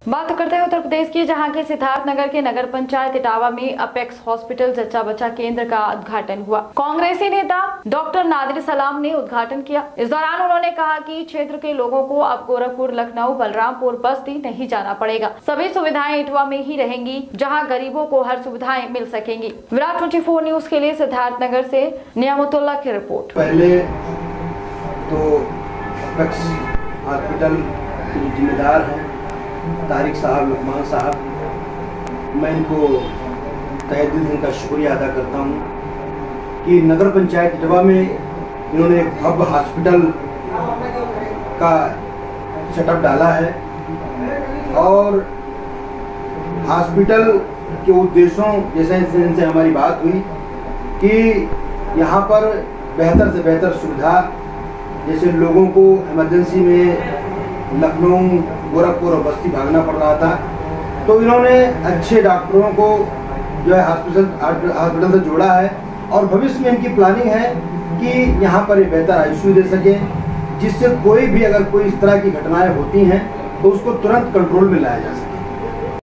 बात करते हैं उत्तर प्रदेश की, जहां के सिद्धार्थनगर के नगर पंचायत इटावा में अपेक्स हॉस्पिटल जच्चा बच्चा केंद्र का उद्घाटन हुआ। कांग्रेसी नेता डॉक्टर नादिर सलाम ने उद्घाटन किया। इस दौरान उन्होंने कहा कि क्षेत्र के लोगों को अब गोरखपुर, लखनऊ, बलरामपुर, बस्ती नहीं जाना पड़ेगा। सभी सुविधाएं इटावा में ही रहेंगी, जहाँ गरीबों को हर सुविधाएं मिल सकेंगी। विराट 24 न्यूज के लिए सिद्धार्थनगर से नियामतुल्ला की रिपोर्ट। पहले तो अपेक्स हॉस्पिटल के जिम्मेदार हैं तारिक साहब, लुकमान साहब, मैं इनको तहे दिल से इनका शुक्रिया अदा करता हूँ कि नगर पंचायत इटावा में इन्होंने एक भव्य हॉस्पिटल का सेटअप डाला है और हॉस्पिटल के उद्देश्यों जैसे इनसे हमारी बात हुई कि यहाँ पर बेहतर से बेहतर सुविधा, जैसे लोगों को इमरजेंसी में लखनऊ, गोरखपुर और बस्ती भागना पड़ रहा था, तो इन्होंने अच्छे डॉक्टरों को जो है हॉस्पिटल से जोड़ा है और भविष्य में इनकी प्लानिंग है कि यहाँ पर एक बेहतर आईसीयू दे सके, जिससे कोई भी अगर कोई इस तरह की घटनाएं होती हैं तो उसको तुरंत कंट्रोल में लाया जा सके।